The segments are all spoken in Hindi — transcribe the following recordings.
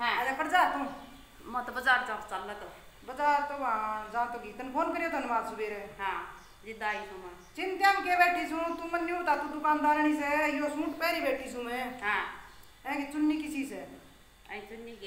हाँ। आजा कर जा तू मैं तो बाजार जा चल तो बाजार तो वहाँ जा तो गीतन फोन करियो तो नमाज सुबेरे। हाँ जिद्दाई सुमा चिंता में के बैठी छू तू मन नहीं बता तू दुकानदारनी से यो सूट पहरी बैठी छू मैं। हाँ है कि चुन्नी किसी से आई चुन्नी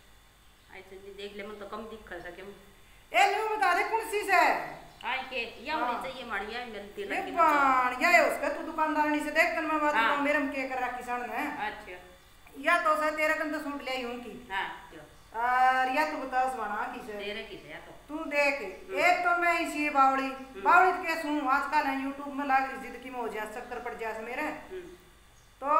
देख ले मैं तो कम दिख कर सके ए न्यू बता दे कौन सी से आई के या होनी चाहिए माड़िया मिलती ये लगी बाण या है उसका तू दुकानदारनी से देख कर मैं बात हाँ। तो मेरे में के कर रखी सन ने अच्छा या तो से तेरे कन तो सूट ले यूं की हाँ जो और या तू बता सवाना की से तेरे की से या तो तू देख एक तो मैं इसी बावड़ी के सुन आजकल है यूट्यूब में लाग रही जिंदगी में हो जा चक्कर पड़ जा मेरे तो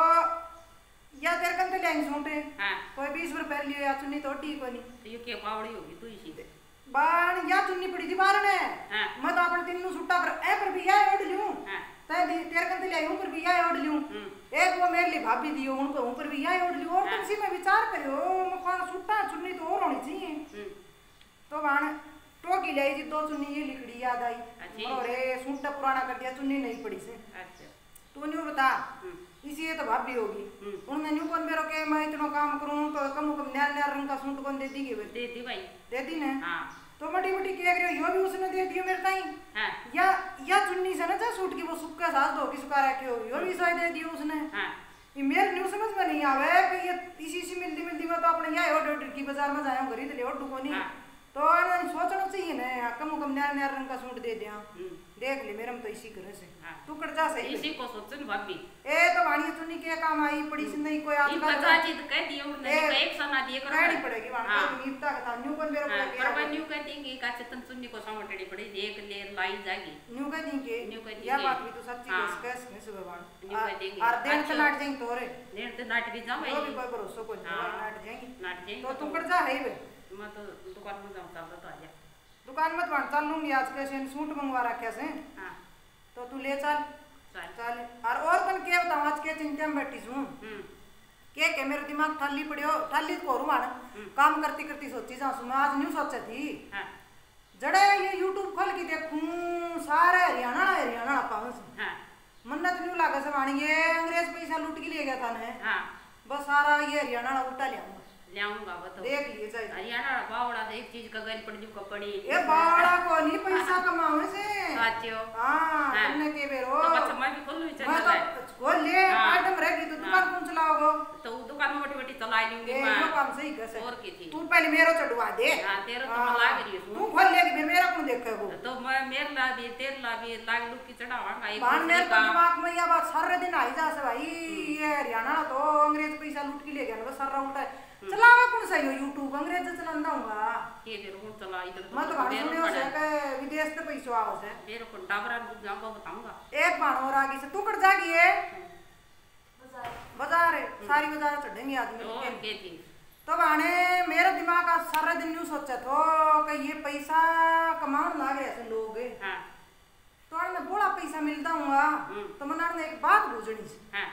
या तेरे कन तो लेंगे सूट हाँ कोई 20 रुपए लियो या चुन्नी तो ठीक होनी तो ये क्या पावड़ी होगी तू इसी दे बाण या चुन्नी पड़ी थी बाहर ने हाँ मैं तो अपन तीनों सुट्टा पर ए पर भी या ओढ़ लूं हाँ तेरे कन तो ले ऊपर भी या ओढ़ लूं एक वो मेरे लिए भाभी दियो उनको ऊपर भी या ओढ़ लूं और तुम सी में विचार करियो मैं कौन सुट्टा चुन्नी तो और होनी चाहिए तो बाण टोकी ले जी दो चुन्नी ये लिखड़ी याद आई और रे सूट पुराना कर दिया चुन्नी नहीं पड़ी से अच्छा तू न्यू बता इसी ये तो भाभी होगी उनने न्यू कौन मेरे के मैं इतना काम करूं तो कम नया नया रंग का सूट कौन दे दी दे दी भाई दे दी ने हाँ तो मटी मटी कह रही हो यो भी उसने दे दियो मेरे ताई हाँ या चुन्नी से ना जा सूट की वो सुक्का सास धो की सुखा रखे हो यो भी शायद दे दियो उसने हाँ ये मेरे न्यू समझ में नहीं आवे कि ये इसी मिलती मिलती में तो अपने यहाँ ऑर्डर की बाजार में जाए खरीद ले और दुकानी हाँ। तो सोचना चाहिए ना कम नया नया रंग का सूट दे दिया देख ले मेरे में तो इसी करे से हाँ। तू कर जा सही इसी को सोचन भाभी ए तो वाणी चुन्नी के काम आई पड़ी से नहीं कोई इन बचा चीज कह दियो नहीं एक सना दिए करो कहनी पड़ेगी वाणी हाँ। को नीपता का था न्यू कौन मेरे हाँ, को पर मैं न्यू कहती कि का चेतन चुन्नी को समटड़ी पड़ी देख ले लाई जागी न्यू कह देंगे न्यू कह या देंगे। बात भी तो सच्ची हाँ। कैस में सुबह वाण न्यू कह देंगे। और दिन अच्छा। तो नाट जाएंगे तोरे नेट तो नाट भी जा भाई वो भी कोई भरोसा को नहीं हाँ। नाट जाएंगे नाट जाएंगे तो तू कर जा है बे मैं तो दुकान में जाऊं तब तो आ जा दुकान मत वाण चल लूंगी आज कैसे सूट मंगवा रखे से हाँ तो तू ले चल चल चल और तन के बताऊं आज के चिंता में बैठी हूं के मेरे दिमाग ठाली पड़ियो ठाली को रुमाण काम करती करती सोची जाऊं मैं आज न्यू सोचा थी हाँ जड़े ये YouTube खोल के देखूं सारे हरियाणा पाऊं हाँ मन्नत न्यू लागे से वाणी ये अंग्रेज पैसा लूट के ले गया था ने हाँ बस सारा ये हरियाणा उल्टा ले आऊंगा लाऊंगा बताओ देख लिए जाए हरियाणा बावड़ा तो एक चीज का गल पड़ जू कपड़ी ये बावड़ा को नहीं पैसा कमावे से साचियो हां तुमने के बेरो तो बच्चा मैं भी खोल लूं मैं चल तो खोल ले आइटम रहेगी तो दुकान कौन चलाओगे तो दुकान में मोटी चला लूंगी ये यो काम सही कैसे और की थी तू पहले मेरो चढ़वा दे हां तेरा तो लाग रही है तू खोल ले फिर मेरा कौन देखेगो तो मैं मेरे ला भी तेरे ला भी लाग लू की चढ़ावांगा एक बान मेरे तो दिमाग में ये बात सारे दिन आई जा से भाई ये हरियाणा तो अंग्रेज पैसा लूट के ले गया ना सारा उल्टा चलावा कौन सही हो YouTube अंग्रेज चलांदा हूंगा के फिर कौन चला इधर मैं तो भाई सुने हो से के विदेश से पैसा आओ से मेरे को डाबरा जाऊंगा बताऊंगा एक बाण और आगे से तू कट जागी है बाजार है सारी बाजार चढ़ेंगे आदमी और के थी तो बाणे मेरा दिमाग का सारा दिन न्यू सोचा तो कि ये पैसा कमाने लाग रहे ऐसे लोग हां तो आने बड़ा पैसा मिलता हुआ तो मनार ने एक बात पूछनी थी हां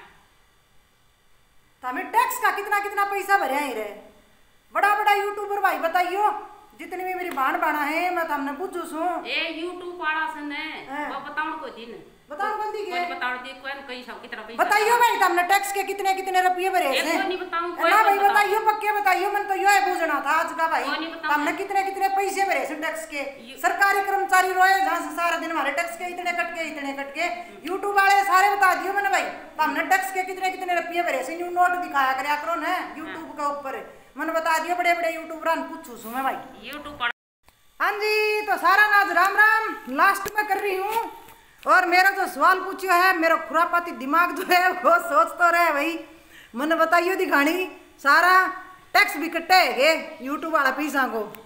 हमें टैक्स का कितना कितना पैसा भरे ही रहे बड़ा बड़ा यूट्यूबर भाई बताइयो जितने भी मेरी बाण बाणा है मैं तो हमने पूछू सू ए YouTube वाला से ने वो बताऊं को दिन बताओ बंदी के कोई बताओ दे कोई कई सब कितना पैसा बताइयो भाई तुमने टैक्स के कितने कितने रुपए भरे एक हैं को नहीं बताऊं कोई ना भाई बताइयो पक्के बताइयो मन तो यो है पूछना था आज का भाई वो नहीं बताऊं तुमने कितने कितने पैसे भरे हैं टैक्स के सरकारी कर्मचारी रोए जहां से सारा दिन हमारे टैक्स के इतने कट के YouTube वाले सारे बता दियो मैंने भाई तुमने टैक्स के कितने कितने रुपए भरे से न्यू नोट दिखाया करया करो ना YouTube के ऊपर मैंने बता दियो बड़े बड़े यूट्यूबर पूछू सू मैं भाई YouTube हाँ जी तो सारा नाज राम राम लास्ट में कर रही हूँ और मेरा जो सवाल पूछो है मेरा खुरापाती दिमाग जो है वो सोच तो रहे भाई मैंने बताइयो दिखानी सारा टैक्स भी कटे है यूट्यूब वाला पैसा को